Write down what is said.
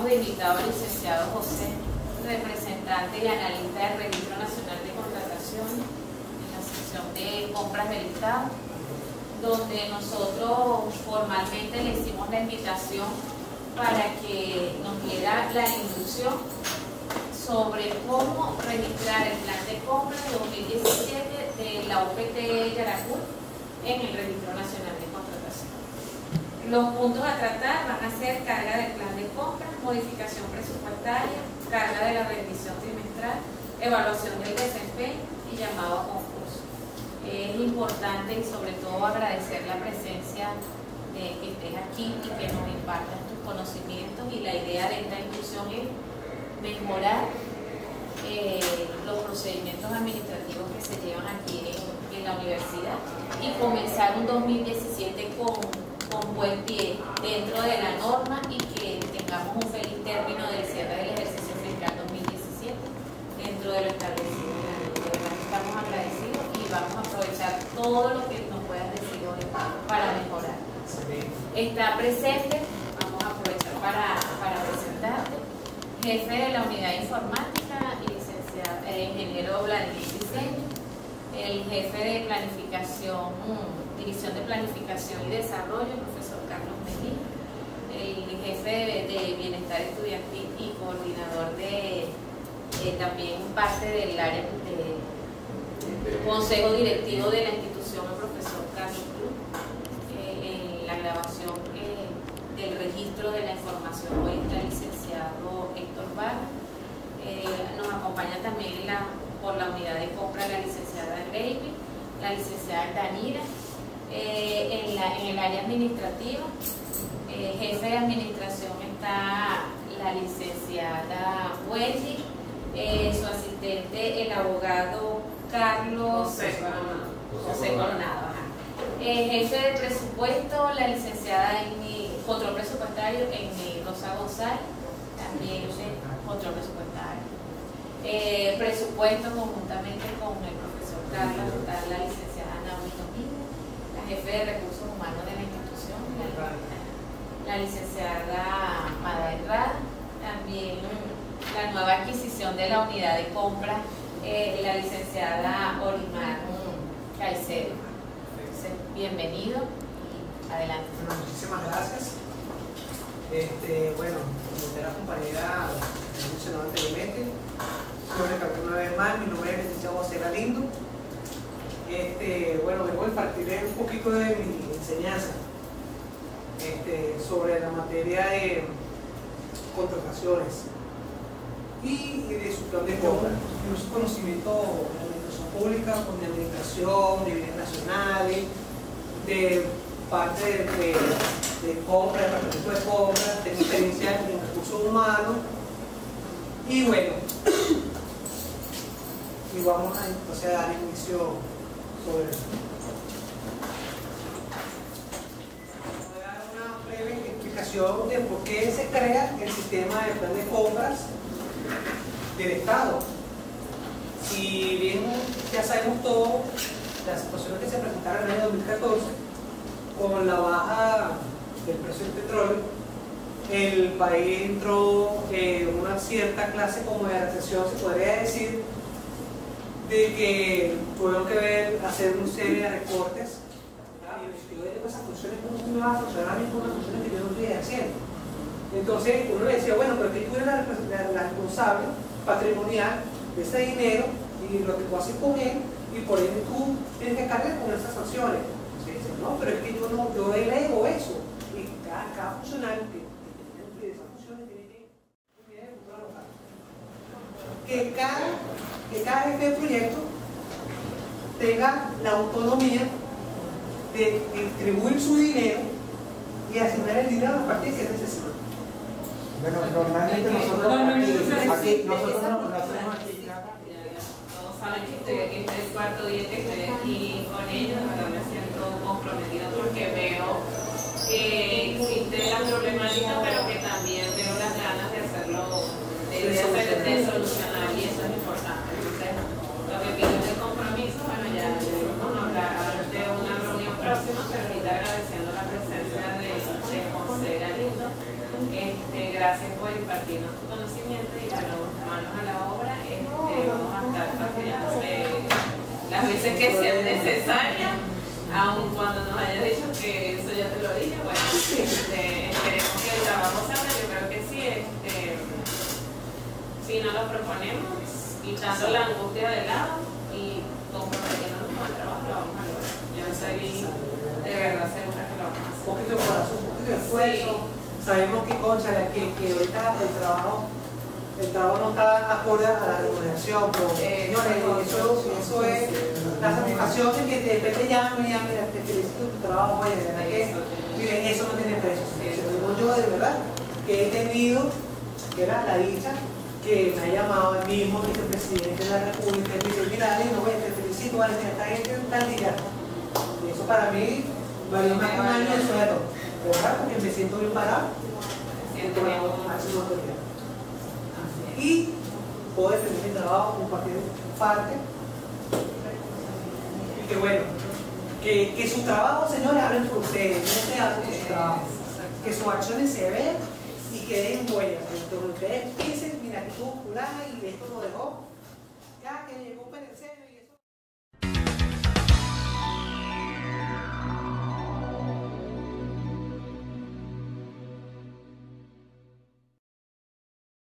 de invitado al licenciado José, representante y analista del Registro Nacional de Contrataciones, en la sección de compras del Estado, donde nosotros formalmente le hicimos la invitación para que nos diera la instrucción sobre cómo registrar el plan de compras 2017 de la UPT Yaracuy en el Registro Nacional de Contratación. Los puntos a tratar van a ser carga del plan de compras, modificación presupuestaria, carga de la rendición trimestral, evaluación del desempeño y llamado a concurso. Es importante y sobre todo agradecer la presencia de que estés aquí y que nos impartas tus conocimientos, y la idea de esta inclusión es mejorar los procedimientos administrativos que se llevan aquí en la universidad y comenzar un 2017 con buen pie dentro de la norma, y que tengamos un feliz término del cierre del ejercicio fiscal 2017 dentro de lo establecido en la ley. De verdad que estamos agradecidos y vamos a aprovechar todo lo que nos puedas decir hoy para mejorar. Está presente, vamos a aprovechar para presentarte, jefe de la unidad informática y ingeniero Vladimir Diseño, el jefe de planificación, división de planificación y desarrollo, el profesor Carlos Medina, el jefe de bienestar estudiantil y coordinador de también parte del área de consejo directivo de la institución, el profesor Carlos Cruz. En la grabación del registro de la información hoy está el licenciado Héctor Vargas. Nos acompaña también por la unidad de compra la licenciada Greiby, la licenciada Danira. En el área administrativa, jefe de administración está la licenciada Wendy, su asistente el abogado Carlos José Coronado. Jefe de presupuesto, la licenciada control presupuestario Rosa González, también control presupuestario. Presupuesto conjuntamente con el profesor Carlos, está la licenciada Naomi Domínguez, la jefe de recursos humanos de la institución, la licenciada Mada Herrada, también la nueva adquisición de la unidad de compra, la licenciada Olimar Caicedo. Entonces, bienvenido y adelante. Bueno, muchísimas gracias. Bueno, como la compañera mencionó anteriormente, yo recalco una vez más, mi nombre es el licenciado José Galindo. Bueno, vengo a impartirles un poquito de mi enseñanza sobre la materia de contrataciones y de su plan de compra. Tengo su conocimiento de administración pública, de administración, de bienes nacionales, de parte de compra, departamento de compra, tengo experiencia en recursos humanos, y bueno, y vamos a entonces a dar inicio sobre eso. Voy a dar una breve explicación de por qué se crea el sistema de plan de compras del Estado. Si bien ya sabemos todo, las situaciones que se presentaron en el año 2014, con la baja del precio del petróleo, el país entró en una cierta clase como de recesión, se podría decir, de que tuvieron que hacer una serie de recortes, y yo digo esas funciones como si no iban a funcionar las mismas funciones que yo no estoy haciendo. Entonces uno le decía, bueno, pero que tú eres la responsable patrimonial de ese dinero y lo que tú haces con él, y por ende tú tienes que cargar con esas sanciones. No, pero es que yo delego eso, y cada funcionario que tiene esas funciones tiene que cada jefe de proyecto tenga la autonomía de distribuir su dinero y asignar el dinero a las partes que necesitan. Bueno, normalmente nosotros aquí todos saben que estoy aquí, este es el cuarto día que estoy aquí con ellos. Ahora me siento comprometida porque veo que existe la problemática, pero que también veo las ganas de hacerlo, de solucionar, y eso es importante. Entonces, lo que pido es el compromiso. Bueno, ya vamos a hablar de una reunión próxima, pero ahorita agradeciendo la presencia de José Galindo. Gracias por impartir las veces que sea necesaria, aun cuando nos hayas dicho que eso ya te lo dije, bueno, esperemos que el trabajo salga, yo creo que sí, si no lo proponemos, quitando la angustia de lado y comprometiéndonos con el trabajo, lo vamos a lograr. Yo estoy de verdad segura que lo vamos a hacer. Un poquito de corazón, un poquito de esfuerzo. Sí. Sabemos que, concha, que ahorita el trabajo no está acorde a la remuneración, pero señores, eso es la satisfacción de que de repente llamen y mira, te felicito tu trabajo, oye, de verdad que, miren, eso no tiene precio. Se lo digo yo de verdad, que he tenido, que era la dicha, que me ha llamado el mismo vicepresidente de la República y me dice, mira, Ale, no, te felicito, vale, mira, esta gente es tal día. Y eso para mí valió más que un año de sueldo, ¿verdad? Porque me siento bien parado. Siento bien máximo autoridad. Y puedo defender mi trabajo, compartir parte. Y que bueno, que su trabajo, señores, hablen por ustedes, no se hablen por su trabajo. Que sus acciones se vean y que dejen huellas. Entonces ustedes piensen, mira, que tuvo fulana y esto lo dejó. Ya que llegó un PNC.